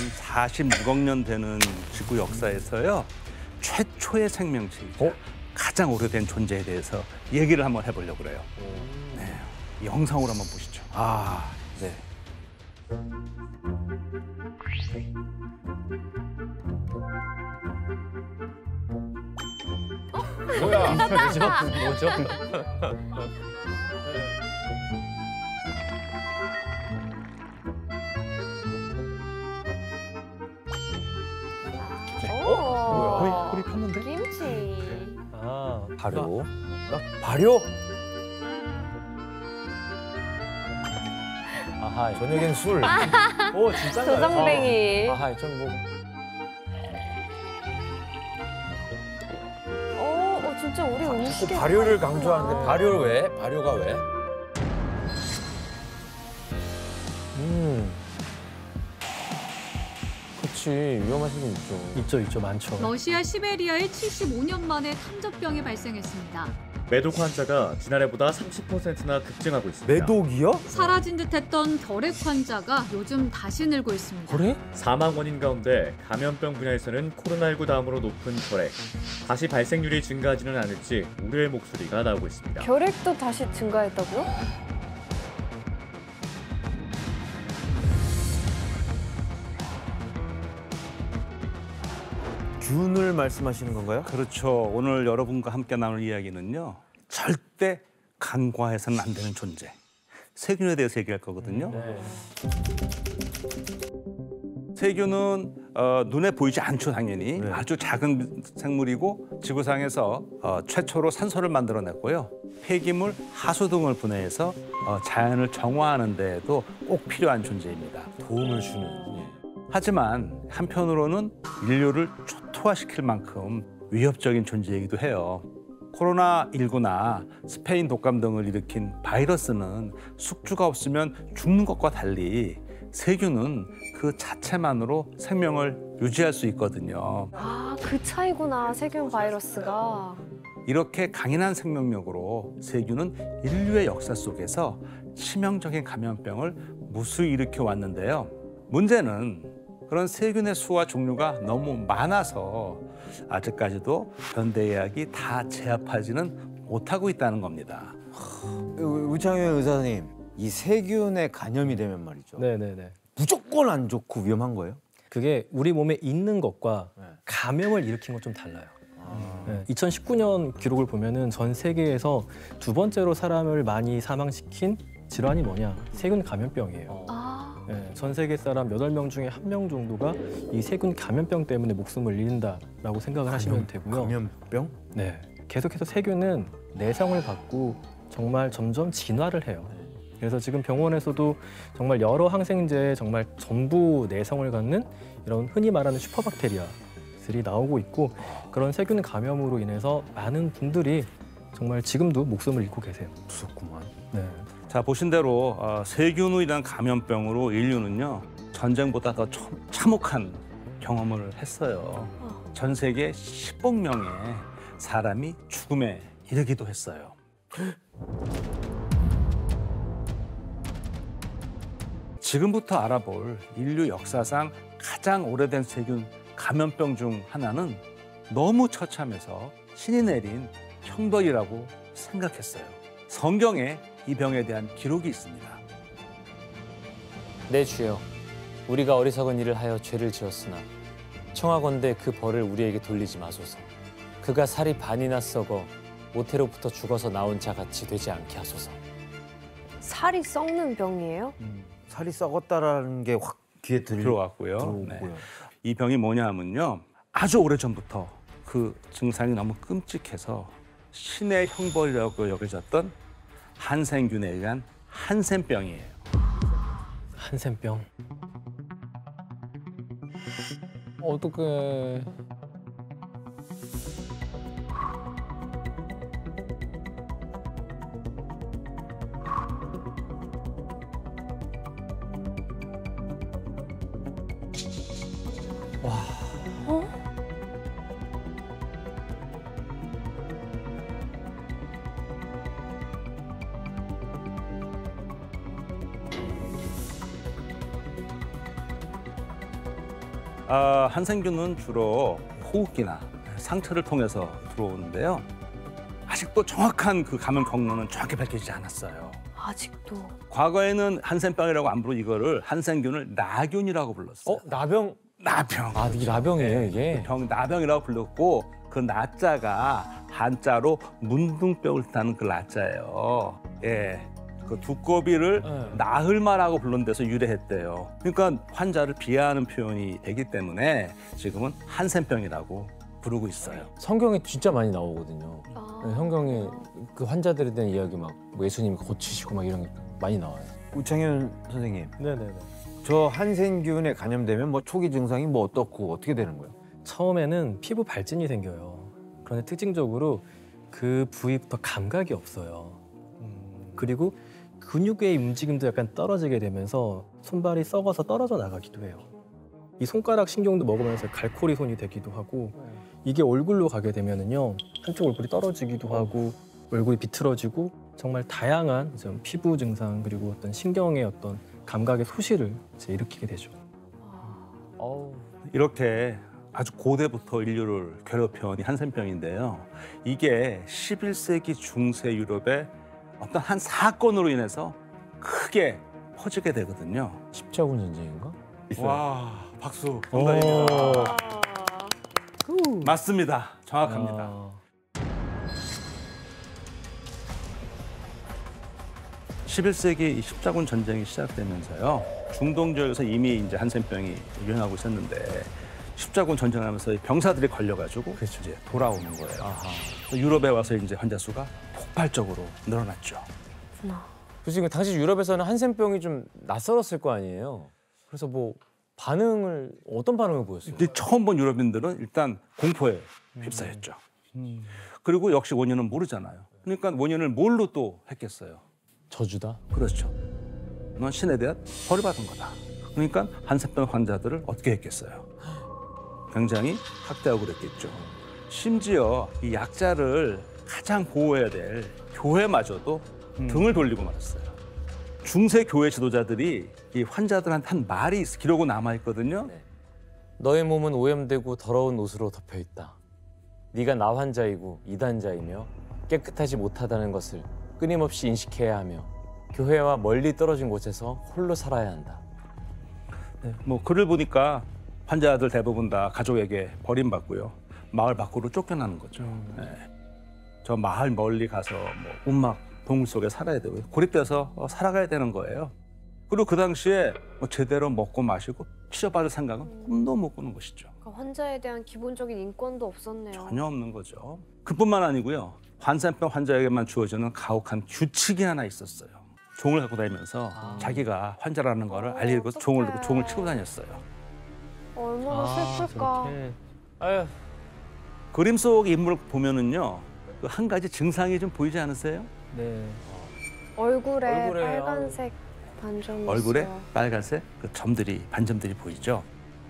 46억 년 되는 지구 역사에서요. 최초의 생명체이자 가장 오래된 존재에 대해서 얘기를 한번 해보려고 그래요. 네, 영상으로 한번 보시죠. 네. 뭐야? 뭐죠? 뭐야? 허리 폈는데? 김치. 발효. 발효? 아하, 저녁엔 술. 오, 진짜인가요? 조정뱅이. 아하, 전 뭐. 진짜 우리 음식에 발효를 강조하는데 발효를 왜? 발효가 왜? 그치, 위험한 생긴 있죠. 있죠, 많죠. 러시아 시베리아에 75년 만에 탐저병이 발생했습니다. 매독 환자가 지난해보다 30%나 급증하고 있습니다. 매독이요? 사라진 듯했던 결핵 환자가 요즘 다시 늘고 있습니다. 그래? 사망 원인 가운데 감염병 분야에서는 코로나19 다음으로 높은 결핵, 다시 발생률이 증가하지는 않을지 우려의 목소리가 나오고 있습니다. 결핵도 다시 증가했다고요? 균을 말씀하시는 건가요? 그렇죠. 오늘 여러분과 함께 나눌 이야기는요. 절대 간과해서는 안 되는 존재. 세균에 대해서 얘기할 거거든요. 세균은 눈에 보이지 않죠, 당연히. 아주 작은 생물이고 지구상에서 최초로 산소를 만들어냈고요. 폐기물, 하수 등을 분해해서 자연을 정화하는 데에도 꼭 필요한 존재입니다. 도움을 주는. 하지만 한편으로는 인류를 초토화시킬 만큼 위협적인 존재이기도 해요. 코로나19나 스페인 독감 등을 일으킨 바이러스는 숙주가 없으면 죽는 것과 달리 세균은 그 자체만으로 생명을 유지할 수 있거든요. 그 차이구나, 세균 바이러스가. 이렇게 강인한 생명력으로 세균은 인류의 역사 속에서 치명적인 감염병을 무수히 일으켜 왔는데요. 문제는 그런 세균의 수와 종류가 너무 많아서 아직까지도 현대의학이 다 제압하지는 못하고 있다는 겁니다. 우창현 의사님, 이 세균에 감염이 되면 말이죠. 네네네. 무조건 안 좋고 위험한 거예요? 그게 우리 몸에 있는 것과 감염을 일으킨 건 좀 달라요. 2019년 기록을 보면은 전 세계에서 두 번째로 사람을 많이 사망시킨 질환이 뭐냐? 세균 감염병이에요. 전 세계 사람 8명 중에 1명 정도가 이 세균 감염병 때문에 목숨을 잃는다라고 생각을 하시면 되고요. 감염병? 네. 계속해서 세균은 내성을 갖고 정말 점점 진화를 해요. 그래서 지금 병원에서도 정말 여러 항생제에 정말 전부 내성을 갖는 이런 흔히 말하는 슈퍼박테리아들이 나오고 있고, 그런 세균 감염으로 인해서 많은 분들이 정말 지금도 목숨을 잃고 계세요. 무섭구만. 네. 자, 보신 대로 세균으로 인한 감염병으로 인류는요. 전쟁보다 더 참혹한 경험을 했어요. 전 세계 10억 명의 사람이 죽음에 이르기도 했어요. 지금부터 알아볼 인류 역사상 가장 오래된 세균 감염병 중 하나는 너무 처참해서 신이 내린 형벌이라고 생각했어요. 성경에 이 병에 대한 기록이 있습니다. 내 주여, 우리가 어리석은 일을 하여 죄를 지었으나 청하건대 그 벌을 우리에게 돌리지 마소서. 그가 살이 반이나 썩어 모태로부터 죽어서 나온 자 같이 되지 않게 하소서. 살이 썩는 병이에요? 살이 썩었다라는 게 확 귀에 들어왔고요. 네. 이 병이 뭐냐면요. 아주 오래전부터 그 증상이 너무 끔찍해서 신의 형벌이라고 여겨졌던 한센균에 의한 한센병이에요. 한센병. 어떡해. 한센균은 주로 호흡기나 상처를 통해서 들어오는데요. 아직도 정확한 그 감염 경로는 정확히 밝혀지지 않았어요. 아직도. 과거에는 한센병이라고 안 부르고 이거를 한센균을 나균이라고 불렀어요. 나병. 나병. 아, 이게 나병이에요, 이게. 나병이라고 불렀고 그 나자가 한자로 문둥병을 뜻하는 그 나자예요. 예. 그 두꺼비를 나흘마라고 부른 데서 유래했대요. 그러니까 환자를 비하하는 표현이 되기 때문에 지금은 한센병이라고 부르고 있어요. 성경에 진짜 많이 나오거든요. 아. 성경에 그 환자들에 대한 이야기 막 예수님이 고치시고 막 이런 게 많이 나와요. 우창현 선생님, 네네네. 저 한센균에 감염되면 뭐 초기 증상이 뭐 어떻고 어떻게 되는 거예요? 처음에는 피부 발진이 생겨요. 그런데 특징적으로 그 부위부터 감각이 없어요. 그리고 근육의 움직임도 약간 떨어지게 되면서 손발이 썩어서 떨어져 나가기도 해요. 이 손가락 신경도 먹으면서 갈코리 손이 되기도 하고 이게 얼굴로 가게 되면은요 한쪽 얼굴이 떨어지기도 하고 얼굴이 비틀어지고 정말 다양한 좀 피부 증상 그리고 어떤 신경의 어떤 감각의 소실을 이제 일으키게 되죠. 이렇게 아주 고대부터 인류를 괴롭혀온 이 한센병인데요. 이게 11세기 중세 유럽의 어떤 한 사건으로 인해서 크게 퍼지게 되거든요. 십자군 전쟁인가? 와, 박수. 정답입니다. 맞습니다. 정확합니다. 11세기 십자군 전쟁이 시작되면서요. 중동 지역에서 이미 이제 한센병이 유행하고 있었는데 십자군 전쟁하면서 병사들이 걸려가지고 이제 돌아오는 거예요. 유럽에 와서 이제 환자 수가 폭발적으로 늘어났죠. 그래서 그 당시 유럽에서는 한센병이 좀 낯설었을 거 아니에요. 그래서 뭐 어떤 반응을 보였어요? 근데 처음 본 유럽인들은 일단 공포에 휩싸였죠. 그리고 역시 원인은 모르잖아요. 그러니까 원인을 뭘로 또 했겠어요? 저주다? 그렇죠. 넌 신에 대한 벌을 받은 거다. 그러니까 한센병 환자들을 어떻게 했겠어요? 굉장히 학대하고 그랬겠죠. 심지어 이 약자를 가장 보호해야 될 교회마저도 등을 돌리고 말았어요. 중세 교회 지도자들이 이 환자들한테 한 말이 기록으로 남아있거든요. 너의 몸은 오염되고 더러운 옷으로 덮여 있다. 네가 나 환자이고 이단자이며 깨끗하지 못하다는 것을 끊임없이 인식해야 하며 교회와 멀리 떨어진 곳에서 홀로 살아야 한다. 뭐 글을 보니까 환자들 대부분 다 가족에게 버림받고요. 마을 밖으로 쫓겨나는 거죠. 저 마을 멀리 가서 뭐 움막 동물 속에 살아야 되고요. 고립돼서 살아가야 되는 거예요. 그리고 그 당시에 뭐 제대로 먹고 마시고 치료받을 생각은 꿈도 못 꾸는 것이죠. 그러니까 환자에 대한 기본적인 인권도 없었네요. 전혀 없는 거죠. 그뿐만 아니고요. 한센병 환자에게만 주어지는 가혹한 규칙이 하나 있었어요. 종을 갖고 다니면서 자기가 환자라는 거를 알리고 종을 치고 다녔어요. 얼마나 슬플까. 아유. 그림 속 인물을 보면은요. 그 한 가지 증상이 좀 보이지 않으세요? 네. 얼굴에 얼굴에, 빨간색 반점이 있어요. 얼굴에 빨간색 그 점들이 반점들이 보이죠.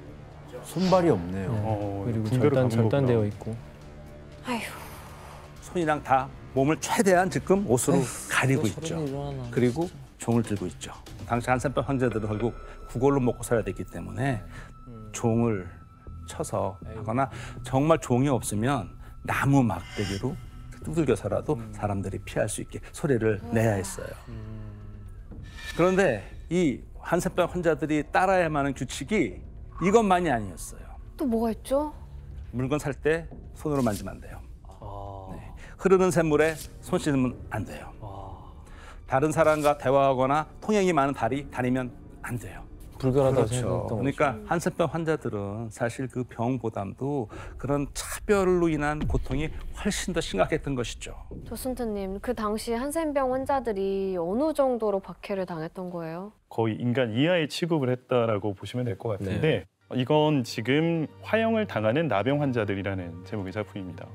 손발이 없네요. 그리고 절단되어 있고. 아휴. 손이랑 다 몸을 최대한 지금 옷으로 가리고 있죠. 그리고 종을 들고 있죠. 당시 한센병 환자들은 결국 그걸로 먹고 살아야 되기 때문에 종을 쳐서 하거나 정말 종이 없으면 나무 막대기로 두들겨서라도 사람들이 피할 수 있게 소리를 내야 했어요. 그런데 이 한센병 환자들이 따라야만 하는 규칙이 이것만이 아니었어요. 또 뭐가 있죠? 물건 살 때 손으로 만지면 안 돼요. 네. 흐르는 샘물에 손 씻으면 안 돼요. 다른 사람과 대화하거나 통행이 많은 다리 다니면 안 돼요. 불결하다고 그렇죠. 생각했던 그러니까 한센병 환자들은 사실 그 병보다도 그런 차별로 인한 고통이 훨씬 더 심각했던 것이죠. 조순트님, 그 당시 한센병 환자들이 어느 정도로 박해를 당했던 거예요? 거의 인간 이하의 취급을 했다라고 보시면 될 것 같은데 이건 지금 화형을 당하는 나병 환자들이라는 제목의 작품입니다.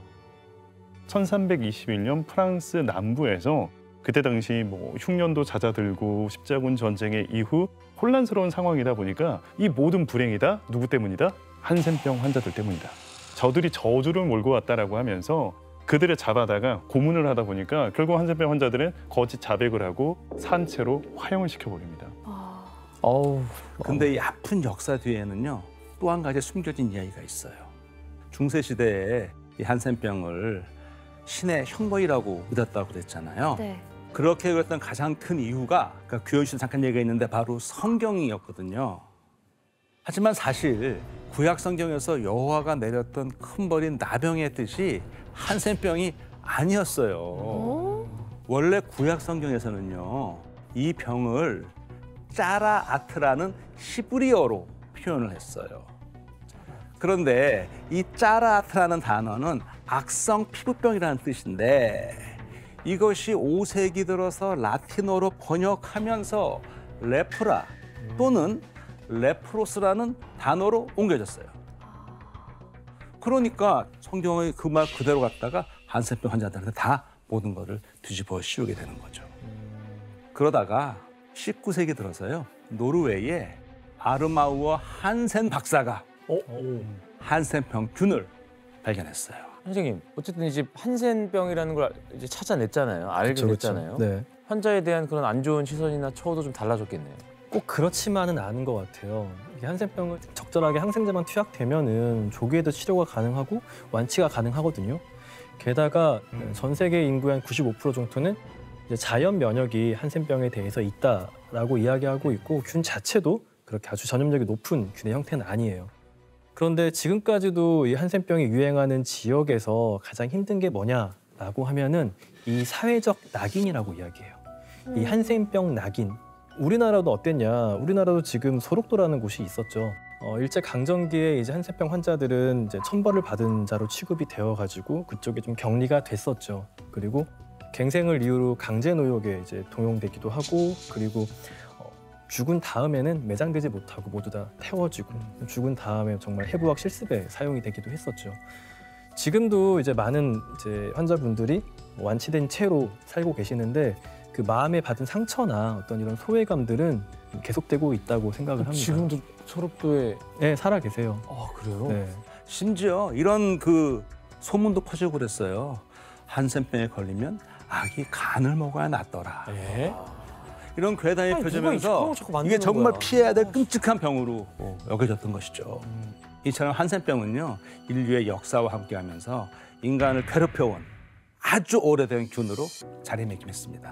1321년 프랑스 남부에서 그때 당시 뭐 흉년도 잦아들고 십자군 전쟁의 이후 혼란스러운 상황이다 보니까 이 모든 불행이 다 누구 때문이다? 한센병 환자들 때문이다. 저들이 저주를 몰고 왔다라고 하면서 그들을 잡아다가 고문을 하다 보니까 결국 한센병 환자들은 거짓 자백을 하고 산채로 화형을 시켜버립니다. 근데 이 아픈 역사 뒤에는요. 또 한 가지 숨겨진 이야기가 있어요. 중세 시대에 이 한센병을 신의 형벌이라고 믿었다고 그랬잖아요. 네. 그렇게 그랬던 가장 큰 이유가 그러니까 규현 씨도 잠깐 얘기가 있는데 바로 성경이었거든요. 하지만 사실 구약 성경에서 여호와가 내렸던 큰 벌인 나병의 뜻이 한센병이 아니었어요. 원래 구약 성경에서는요, 이 병을 짜라아트라는 히브리어로 표현을 했어요. 그런데 이 짜라아트라는 단어는 악성 피부병이라는 뜻인데 이것이 5세기 들어서 라틴어로 번역하면서 레프라 또는 레프로스라는 단어로 옮겨졌어요. 그러니까 성경의 그 말 그대로 갖다가 한센병 환자들한테 다 모든 것을 뒤집어 씌우게 되는 거죠. 그러다가 19세기 들어서요, 노르웨이에 아르마우어 한센 박사가 한센병균을 발견했어요. 선생님, 어쨌든 이제 한센병이라는 걸 이제 찾아냈잖아요. 알게 됐잖아요. 네. 환자에 대한 그런 안 좋은 시선이나 처우도 좀 달라졌겠네요. 꼭 그렇지만은 않은 것 같아요. 이게 한센병을 적절하게 항생제만 투약되면은 조기에도 치료가 가능하고 완치가 가능하거든요. 게다가 전 세계 인구의 한 95% 정도는 이제 자연 면역이 한센병에 대해서 있다라고 이야기하고 있고 균 자체도 그렇게 아주 전염력이 높은 균의 형태는 아니에요. 그런데 지금까지도 이 한센병이 유행하는 지역에서 가장 힘든 게 뭐냐라고 하면은 이 사회적 낙인이라고 이야기해요. 이 한센병 낙인. 우리나라도 어땠냐? 우리나라도 지금 소록도라는 곳이 있었죠. 일제 강점기에 이제 한센병 환자들은 이제 천벌을 받은 자로 취급이 되어가지고 그쪽에 좀 격리가 됐었죠. 그리고 갱생을 이유로 강제 노역에 이제 동용되기도 하고 그리고 죽은 다음에는 매장되지 못하고 모두 다 태워지고 죽은 다음에 정말 해부학 실습에 사용이 되기도 했었죠. 지금도 이제 많은 이제 환자분들이 완치된 채로 살고 계시는데 그 마음에 받은 상처나 어떤 이런 소외감들은 계속되고 있다고 생각을 합니다. 지금도 소록도에 네, 살아 계세요. 아, 그래요? 네. 심지어 이런 그 소문도 퍼지고 그랬어요. 한센병에 걸리면 아기 간을 먹어야 낫더라. 예? 이런 괴담이 아니, 펴지면서 누가 자꾸 만드는 이게 정말 거야. 피해야 될 끔찍한 병으로 여겨졌던 것이죠. 이처럼 한센병은요, 인류의 역사와 함께하면서 인간을 괴롭혀온 아주 오래된 균으로 자리매김했습니다.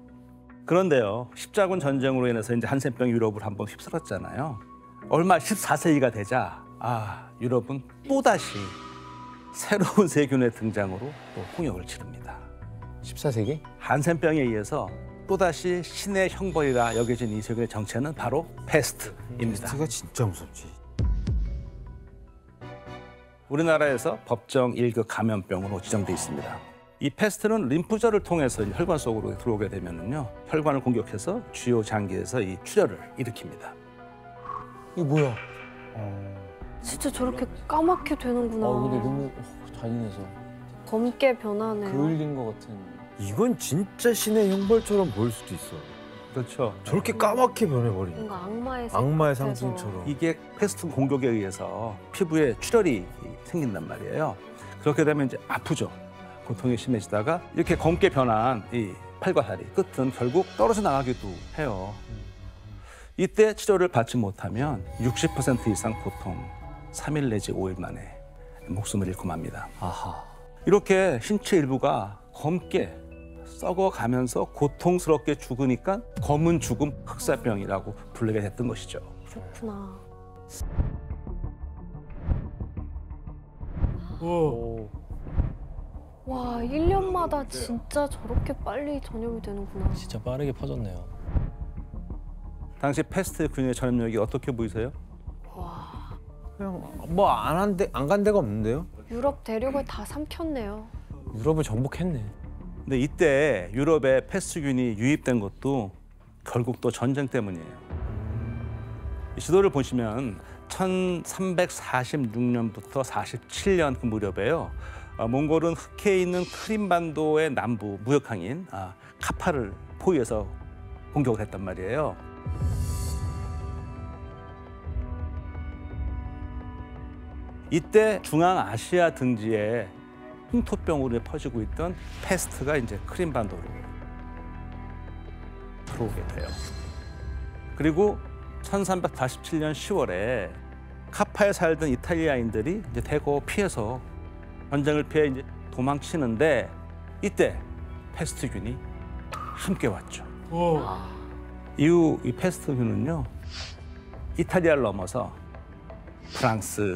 그런데요, 십자군 전쟁으로 인해서 이제 한센병이 유럽을 한번 휩쓸었잖아요. 얼마 14세기가 되자 유럽은 또다시 새로운 세균의 등장으로 또 홍역을 치릅니다. 14세기? 한센병에 의해서 또다시 신의 형벌이라 여겨진 이 세균의 정체는 바로 패스트입니다. 패스트가 진짜 무섭지. 우리나라에서 법정 1급 감염병으로 지정돼 있습니다. 이 패스트는 림프절을 통해서 혈관 속으로 들어오게 되면은요, 혈관을 공격해서 주요 장기에서 이 출혈을 일으킵니다. 이게 뭐야? 진짜 저렇게 까맣게 되는구나. 근데 너무 잔인해서 검게 변하네요. 그을린 것 같은. 이건 진짜 신의 형벌처럼 보일 수도 있어. 그렇죠. 저렇게 까맣게 변해버리네. 뭔가 악마의 악마의 같아서. 상징처럼. 이게 패스트 공격에 의해서 피부에 출혈이 생긴단 말이에요. 그렇게 되면 이제 아프죠. 고통이 심해지다가 이렇게 검게 변한 이 팔과 다리 끝은 결국 떨어져 나가기도 해요. 이때 치료를 받지 못하면 60% 이상 보통 3일 내지 5일 만에 목숨을 잃고 맙니다. 아하. 이렇게 신체 일부가 검게 썩어가면서 고통스럽게 죽으니까 검은 죽음 흑사병이라고 불리게 됐던 것이죠. 그렇구나. 와, 1년마다 진짜 저렇게 빨리 전염이 되는구나. 진짜 빠르게 퍼졌네요. 당시 패스트균의 전염력이 어떻게 보이세요? 와, 그냥 뭐 안 간 데가 없는데요? 유럽 대륙을 다 삼켰네요. 유럽을 정복했네. 근데 이때 유럽에 패스트균이 유입된 것도 결국 또 전쟁 때문이에요. 이 지도를 보시면 1346년부터 47년 그 무렵에요. 몽골은 흑해에 있는 크림반도의 남부 무역항인 카파를 포위해서 공격을 했단 말이에요. 이때 중앙아시아 등지에 풍토병으로 퍼지고 있던 패스트가 이제 크림반도로 들어오게 돼요. 그리고 1347년 10월에 카파에 살던 이탈리아인들이 이제 대거 피해서 전쟁을 피해 이제 도망치는데 이때 패스트균이 함께 왔죠. 이후 이 패스트균은요 이탈리아를 넘어서 프랑스,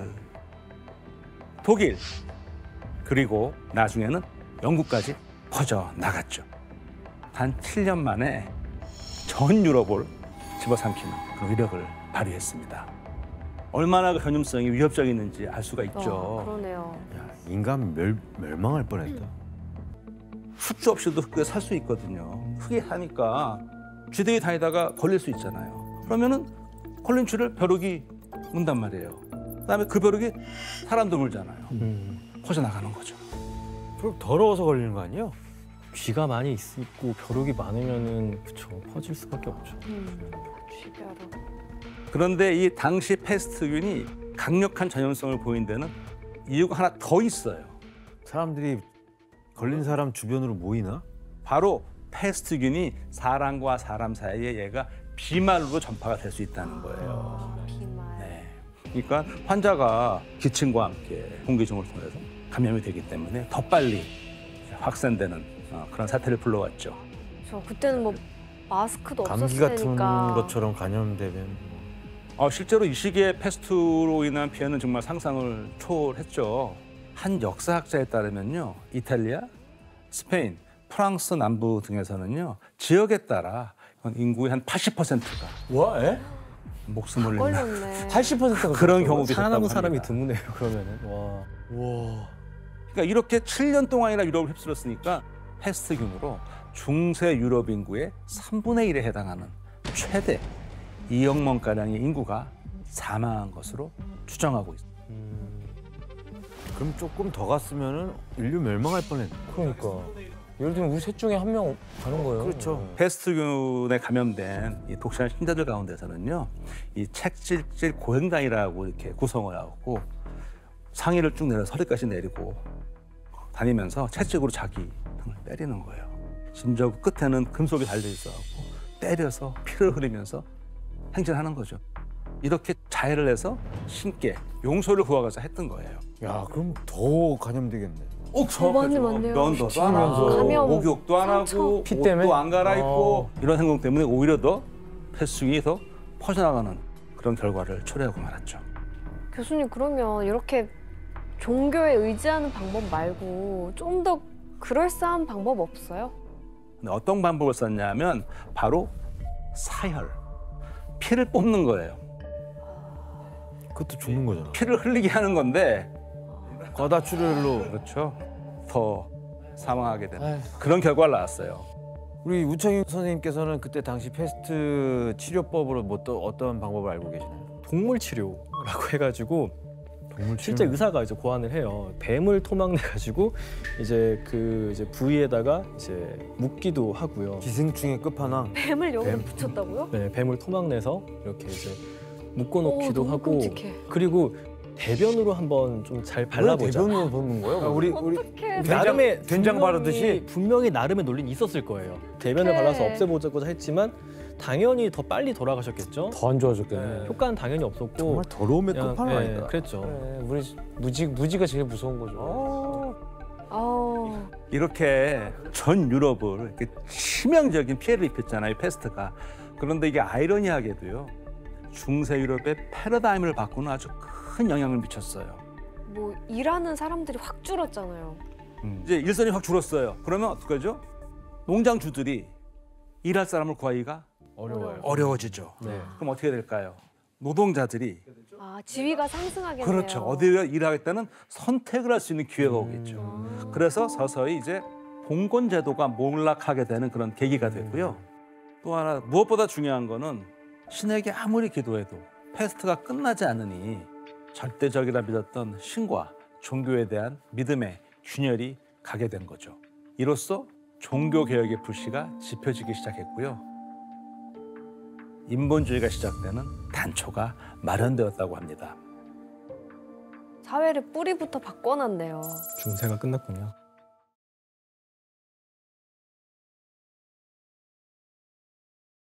독일 그리고 나중에는 영국까지 퍼져 나갔죠. 단 7년 만에 전 유럽을 집어삼키는 그런 위력을 발휘했습니다. 얼마나 그 전염성이 위협적이었는지 알 수가 있죠. 그러네요. 야, 인간 멸망할 뻔했다. 숙주 없이도 흙에 살 수 있거든요. 흙에 사니까 쥐들이 다니다가 걸릴 수 있잖아요. 그러면은 걸린 쥐를 벼룩이 문단 말이에요. 그다음에 그 벼룩이 사람도 물잖아요. 퍼져나가는 거죠. 그럼 더러워서 걸리는 거 아니에요? 쥐가 많이 있고 벼룩이 많으면은 그쵸 퍼질 수밖에 없죠. 쥐벼룩. 그런데 이 당시 패스트균이 강력한 전염성을 보인 데는 이유가 하나 더 있어요. 사람들이 걸린 사람 주변으로 모이나? 바로 패스트균이 사람과 사람 사이에 얘가 비말로 전파가 될 수 있다는 거예요. 비말. 네. 그러니까 환자가 기침과 함께 공기 중을 통해서 감염이 되기 때문에 더 빨리 확산되는 그런 사태를 불러왔죠. 저 그때는 뭐 마스크도 감기 없었으니까. 같은 것처럼 감염되면 실제로 이 시기에 패스트로 인한 피해는 정말 상상을 초월했죠. 한 역사학자에 따르면요, 이탈리아, 스페인, 프랑스 남부 등에서는요 지역에 따라 인구의 한 80%가 와, 에? 목숨을 잃는 걸렸네. 80%가 그런 경우도 있었다고 살아남은 사람이 합니다. 드무네요. 그러면은 와. 그러니까 이렇게 7년 동안이나 유럽을 휩쓸었으니까 패스트균으로 중세 유럽 인구의 3분의 1에 해당하는 최대 2억 명가량의 인구가 사망한 것으로 추정하고 있습니다. 그럼 조금 더 갔으면은 인류 멸망할 뻔했네. 그러니까. 예를 들면 우리 셋 중에 한 명 가는 거예요. 그렇죠. 패스트균에 감염된 이 독실한 신자들 가운데서는요, 이 책질질 고행단이라고 이렇게 구성을 하고 상의를 쭉 내려 허리까지 내리고 다니면서 채찍으로 자기 등을 때리는 거예요. 심지어 끝에는 금속이 달려 있어갖고 때려서 피를 흘리면서 행진하는 거죠. 이렇게 자해를 해서 신께 용서를 구하고자 했던 거예요. 야, 그럼 더 감염되겠네. 맞네요. 면도도 안 하고 감염, 목욕도 안 상처. 하고 피 때문에? 옷도 안 갈아입고 이런 행동 때문에 오히려 더 패스균이 더 퍼져나가는 그런 결과를 초래하고 말았죠. 교수님 그러면 이렇게 종교에 의지하는 방법 말고 좀 더 그럴싸한 방법 없어요? 근데 어떤 방법을 썼냐면 바로 사혈, 피를 뽑는 거예요. 그것도 죽는 거잖아. 피를 흘리게 하는 건데 과다출혈로. 그렇죠. 더 사망하게 되는 그런 결과가 나왔어요. 우리 우창윤 선생님께서는 그때 당시 패스트 치료법으로 뭐 또 어떤 방법을 알고 계시나요? 동물 치료라고 해가지고 실제 의사가 이제 고안을 해요. 뱀을 토막내 가지고 이제 그 이제 부위에다가 이제 묶기도 하고요. 기생충의 끝판왕. 뱀을 여기 뱀. 붙였다고요? 네, 뱀을 토막내서 이렇게 이제 묶어놓기도 너무 하고 끔찍해. 그리고 대변으로 한번 좀 잘 발라보자. 대변으로 보는 거예요? 우리 어떡해. 나름의 된장 바르듯이? 분명히 나름의 논리는 있었을 거예요. 대변을 어떡해. 발라서 없애보자고 했지만 당연히 더 빨리 돌아가셨겠죠. 더 안 좋아졌겠네. 효과는 당연히 없었고 정말 더러움의 그냥, 끝판왕 예, 아니다. 그랬죠. 우리 무지가 제일 무서운 거죠. 이렇게 전 유럽을 이렇게 치명적인 피해를 입혔잖아요, 패스트가. 그런데 이게 아이러니하게도요, 중세 유럽의 패러다임을 바꾸는 아주 큰 영향을 미쳤어요. 뭐 일하는 사람들이 확 줄었잖아요. 이제 일선이 확 줄었어요. 그러면 어떡하죠? 농장주들이 일할 사람을 구하기가 어려워지죠. 네. 그럼 어떻게 될까요? 노동자들이 지위가 상승하겠네요. 그렇죠. 어디를 일하겠다는 선택을 할 수 있는 기회가 오겠죠. 그래서 서서히 이제 봉건 제도가 몰락하게 되는 그런 계기가 됐고요. 또 하나 무엇보다 중요한 거는 신에게 아무리 기도해도 패스트가 끝나지 않으니 절대적이라 믿었던 신과 종교에 대한 믿음의 균열이 가게 된 거죠. 이로써 종교개혁의 불씨가 지펴지기 시작했고요. 인본주의가 시작되는 단초가 마련되었다고 합니다. 사회를 뿌리부터 바꿔놨네요. 중세가 끝났군요.